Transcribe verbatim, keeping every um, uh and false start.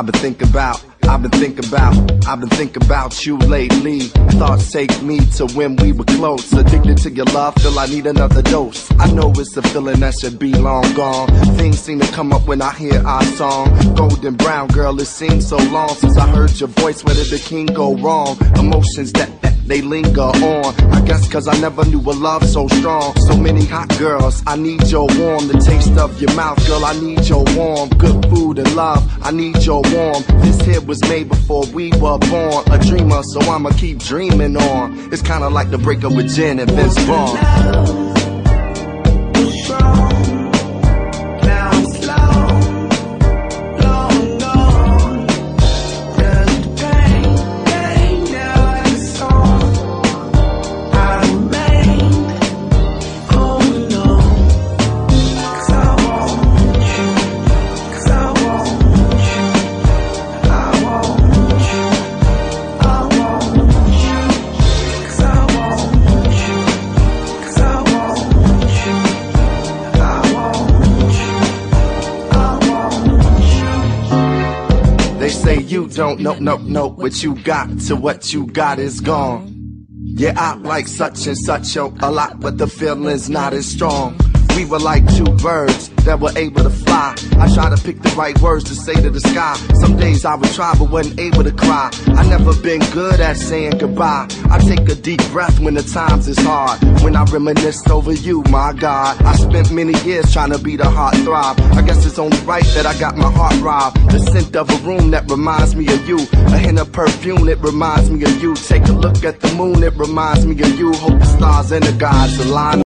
I've been thinking about, I've been thinking about, I've been thinking about you lately. Thoughts take me to when we were close. Addicted to your love, feel I need another dose. I know it's a feeling that should be long gone. Things seem to come up when I hear our song. Golden brown girl, it seems so long since I heard your voice. Where did the king go wrong? Emotions that, that they linger on. I guess cause I never knew a love so strong. So many hot girls, I need your warm. The taste of your mouth, girl, I need your warm. Good food and love, I need your warm. This here was made before we were born. A dreamer, so I'ma keep dreaming on. It's kinda like the breakup with Jen and Vince Vaughn. Say you don't know, no, no, what you got to what you got is gone. Yeah, I like such and such a lot, but the feeling's not as strong. We were like two birds that were able to fly. I try to pick the right words to say to the sky. Some days I would try but wasn't able to cry. I never been good at saying goodbye. I take a deep breath when the times is hard. When I reminisce over you, my God. I spent many years trying to be the heart throb. I guess it's only right that I got my heart robbed. The scent of a room that reminds me of you. A hint of perfume, it reminds me of you. Take a look at the moon, it reminds me of you. Hope the stars and the gods align.